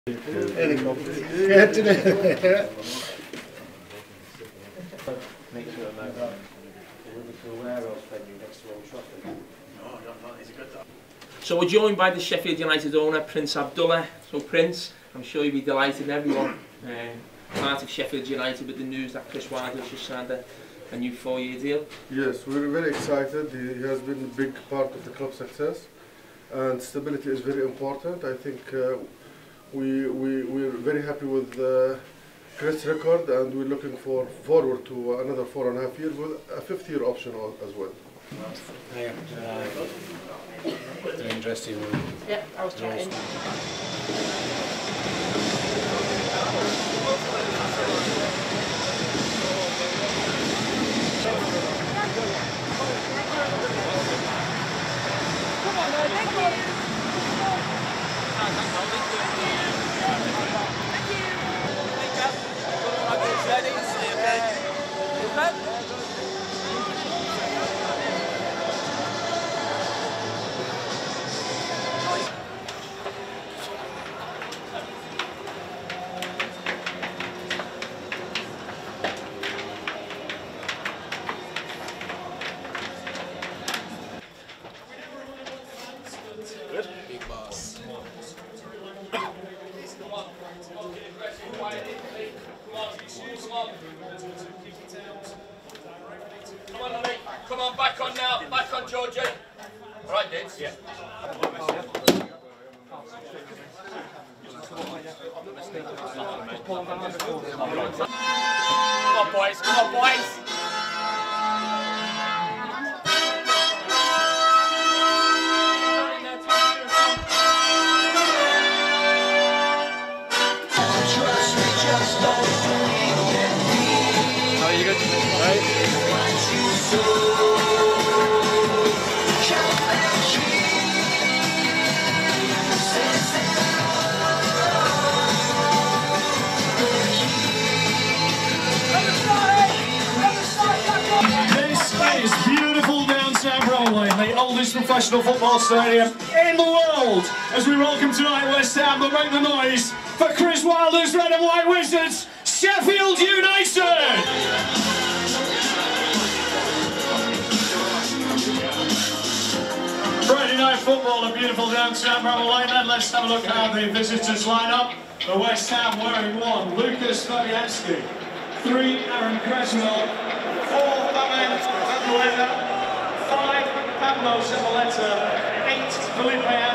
Helicopter. Next to a mobile. Where else venue next to Old Trafford? No, not. He's a good dog. So we're joined by the Sheffield United owner, Prince Abdullah. So Prince, I'm sure you'll be delighted, everyone part of Sheffield United, with the news that Chris Wilder just signed a new 4-year deal. Yes, we're very excited. He has been a big part of the club's success, and stability is very important. I think we're very happy with Chris' record, and we're looking forward to another 4.5 years with a 5th-year option as well. Yeah, an interesting one. Yeah, I was chatting. Come on, thank you. Big boss. Come on, back on now. Back on, Georgie. All right, Dins. Yeah. Come on, boys. Come on, boys. The oldest professional football stadium in the world, as we welcome tonight West Ham, but make the noise for Chris Wilder's Red and White Wizards, Sheffield United! Friday night football, a beautiful downtown Bramall Lane. Then let's have a look how the visitors line up. The West Ham wearing 1, Lucas Fabianski, 3, Aaron Creswell, 4, Fabian Abdullena, 5, Pablo Zabaleta, 8, Felipe.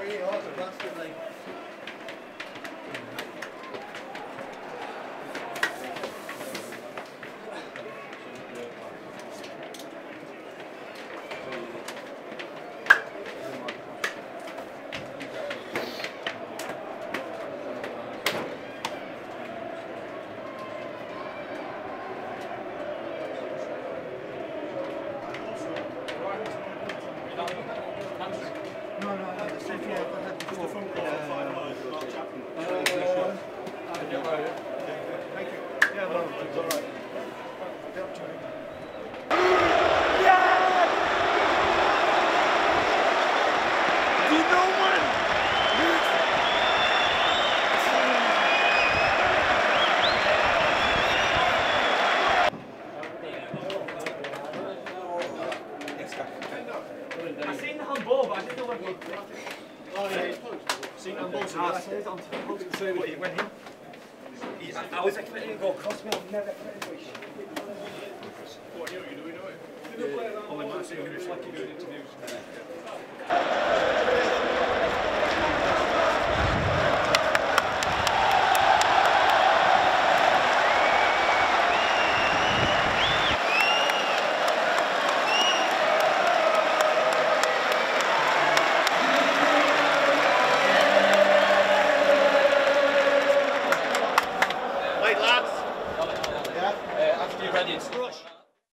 Pretty hard to bastard, like. I seen the handball, but I didn't know whether it seen handball, so I said on TV, but it went in. I was expecting it to go across me, I've never expected it. What, you know it? Oh, I might see you, it's like you're doing interviews.